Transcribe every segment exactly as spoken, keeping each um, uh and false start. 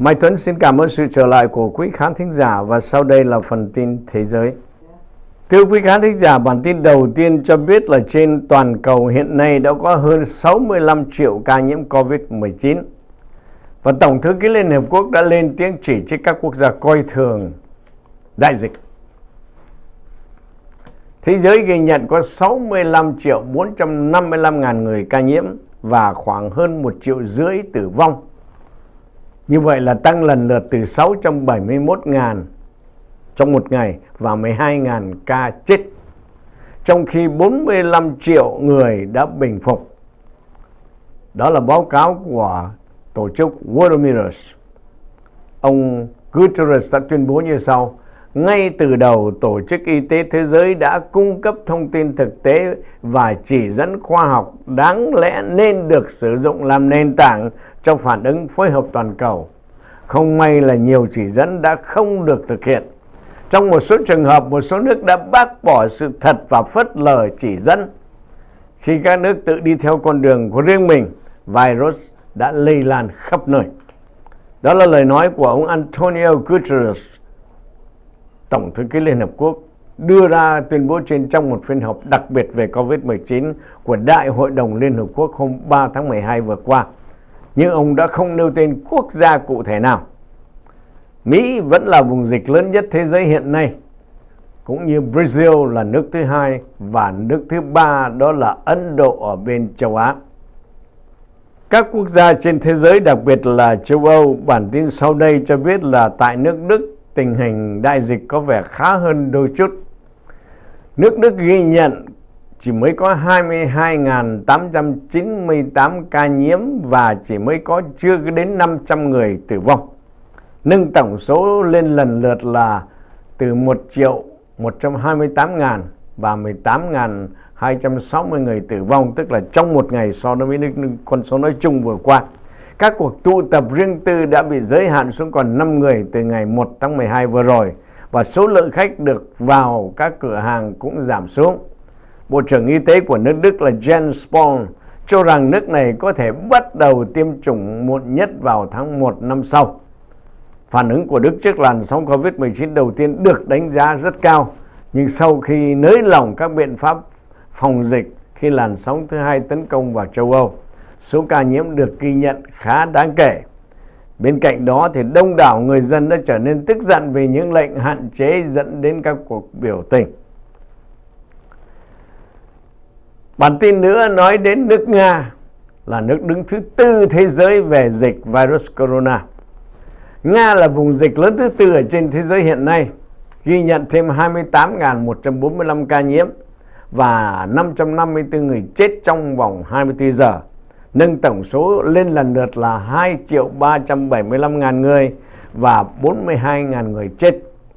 Mai Tuấn xin cảm ơn sự trở lại của quý khán thính giả và sau đây là phần tin thế giới. Thưa quý khán thính giả, bản tin đầu tiên cho biết là trên toàn cầu hiện nay đã có hơn sáu mươi lăm triệu ca nhiễm covid mười chín. Và Tổng thư ký Liên Hợp Quốc đã lên tiếng chỉ trích các quốc gia coi thường đại dịch. Thế giới ghi nhận có sáu mươi lăm triệu bốn trăm năm mươi lăm ngàn người ca nhiễm và khoảng hơn một triệu rưỡi tử vong. Như vậy là tăng lần lượt từ sáu trăm bảy mươi mốt ngàn trong một ngày và mười hai ngàn ca chết, trong khi bốn mươi lăm triệu người đã bình phục. Đó là báo cáo của tổ chức World. Ông Guterres đã tuyên bố như sau: ngay từ đầu, Tổ chức Y tế Thế giới đã cung cấp thông tin thực tế và chỉ dẫn khoa học đáng lẽ nên được sử dụng làm nền tảng trong phản ứng phối hợp toàn cầu. Không may là nhiều chỉ dẫn đã không được thực hiện. Trong một số trường hợp, một số nước đã bác bỏ sự thật và phớt lờ chỉ dẫn. Khi các nước tự đi theo con đường của riêng mình, virus đã lây lan khắp nơi. Đó là lời nói của ông Antonio Guterres, Tổng thư ký Liên Hợp Quốc, đưa ra tuyên bố trên trong một phiên họp đặc biệt về covid mười chín của Đại hội đồng Liên Hợp Quốc hôm ba tháng mười hai vừa qua. Nhưng ông đã không nêu tên quốc gia cụ thể nào. Mỹ vẫn là vùng dịch lớn nhất thế giới hiện nay, cũng như Brazil là nước thứ hai và nước thứ ba đó là Ấn Độ ở bên châu Á. Các quốc gia trên thế giới, đặc biệt là châu Âu, bản tin sau đây cho biết là tại nước Đức, tình hình đại dịch có vẻ khá hơn đôi chút. Nước Đức ghi nhận chỉ mới có hai mươi hai nghìn tám trăm chín mươi tám ca nhiễm và chỉ mới có chưa đến năm trăm người tử vong, nâng tổng số lên lần lượt là từ một triệu một trăm hai mươi tám nghìn và mười tám nghìn hai trăm sáu mươi người tử vong, tức là trong một ngày so với con số nói chung vừa qua. Các cuộc tụ tập riêng tư đã bị giới hạn xuống còn năm người từ ngày một tháng mười hai vừa rồi, và số lượng khách được vào các cửa hàng cũng giảm xuống. Bộ trưởng Y tế của nước Đức là Jens Spahn cho rằng nước này có thể bắt đầu tiêm chủng muộn nhất vào tháng một năm sau. Phản ứng của Đức trước làn sóng covid mười chín đầu tiên được đánh giá rất cao, nhưng sau khi nới lỏng các biện pháp phòng dịch khi làn sóng thứ hai tấn công vào châu Âu, số ca nhiễm được ghi nhận khá đáng kể. Bên cạnh đó thì đông đảo người dân đã trở nên tức giận vì những lệnh hạn chế dẫn đến các cuộc biểu tình. Bản tin nữa nói đến nước Nga, là nước đứng thứ tư thế giới về dịch virus corona. Nga là vùng dịch lớn thứ tư ở trên thế giới hiện nay, ghi nhận thêm hai mươi tám nghìn một trăm bốn mươi lăm ca nhiễm và năm trăm năm mươi tư người chết trong vòng hai mươi tư giờ, nâng tổng số lên lần lượt là hai triệu ba trăm bảy mươi lăm ngàn người và bốn mươi hai nghìn người chết.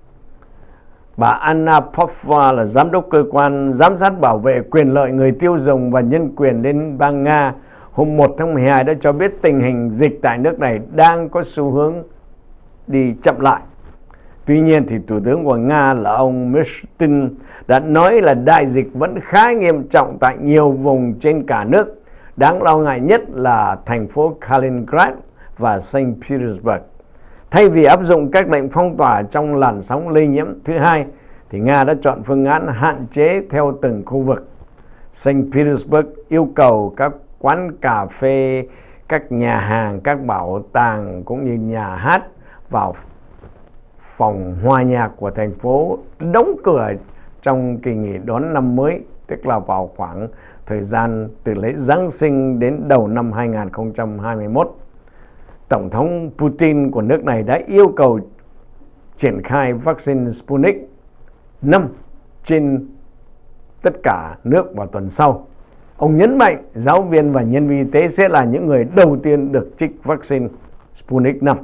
Bà Anna Popova là giám đốc cơ quan giám sát bảo vệ quyền lợi người tiêu dùng và nhân quyền Liên bang Nga hôm một tháng mười hai đã cho biết tình hình dịch tại nước này đang có xu hướng đi chậm lại. Tuy nhiên thì Thủ tướng của Nga là ông Mishustin đã nói là đại dịch vẫn khá nghiêm trọng tại nhiều vùng trên cả nước. Đáng lo ngại nhất là thành phố Kaliningrad và Saint Petersburg. Thay vì áp dụng các lệnh phong tỏa trong làn sóng lây nhiễm thứ hai, thì Nga đã chọn phương án hạn chế theo từng khu vực. Saint Petersburg yêu cầu các quán cà phê, các nhà hàng, các bảo tàng cũng như nhà hát vào phòng hòa nhạc của thành phố đóng cửa trong kỳ nghỉ đón năm mới, tức là vào khoảng thời gian từ lễ Giáng sinh đến đầu năm hai nghìn không trăm hai mươi mốt. Tổng thống Putin của nước này đã yêu cầu triển khai vaccine Sputnik năm trên tất cả nước vào tuần sau. Ông nhấn mạnh giáo viên và nhân viên y tế sẽ là những người đầu tiên được trích vaccine Sputnik năm.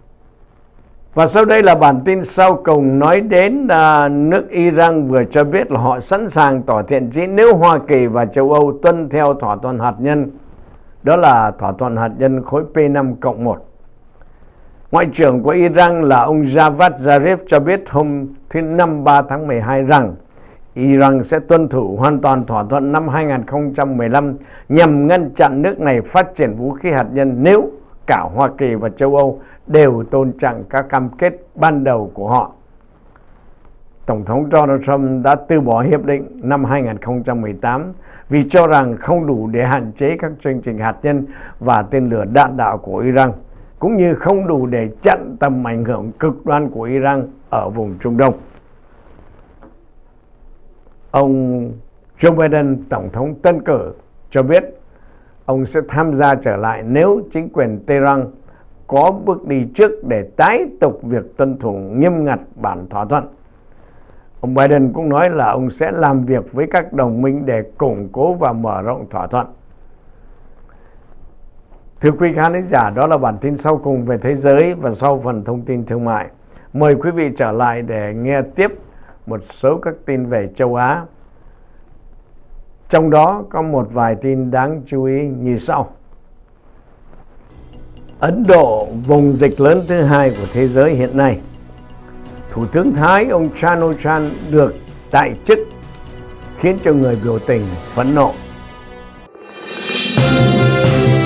Và sau đây là bản tin sau cùng nói đến uh, nước Iran vừa cho biết là họ sẵn sàng tỏ thiện chí nếu Hoa Kỳ và châu Âu tuân theo thỏa thuận hạt nhân, đó là thỏa thuận hạt nhân khối P năm cộng một. Ngoại trưởng của Iran là ông Javad Zarif cho biết hôm thứ Năm ba tháng mười hai rằng Iran sẽ tuân thủ hoàn toàn thỏa thuận năm hai nghìn không trăm mười lăm nhằm ngăn chặn nước này phát triển vũ khí hạt nhân nếu cả Hoa Kỳ và châu Âu đều tôn trọng các cam kết ban đầu của họ. Tổng thống Donald Trump đã từ bỏ hiệp định năm hai nghìn không trăm mười tám vì cho rằng không đủ để hạn chế các chương trình hạt nhân và tên lửa đạn đạo của Iran, cũng như không đủ để chặn tầm ảnh hưởng cực đoan của Iran ở vùng Trung Đông. Ông Joe Biden, Tổng thống tân cử, cho biết ông sẽ tham gia trở lại nếu chính quyền Tehran có bước đi trước để tái tục việc tuân thủ nghiêm ngặt bản thỏa thuận. Ông Biden cũng nói là ông sẽ làm việc với các đồng minh để củng cố và mở rộng thỏa thuận. Thưa quý khán giả, đó là bản tin sau cùng về thế giới và sau phần thông tin thương mại. Mời quý vị trở lại để nghe tiếp một số các tin về châu Á. Trong đó có một vài tin đáng chú ý như sau. Ấn Độ, vùng dịch lớn thứ hai của thế giới hiện nay. Thủ tướng Thái ông Chan O-chan được tại chức, khiến cho người biểu tình phẫn nộ.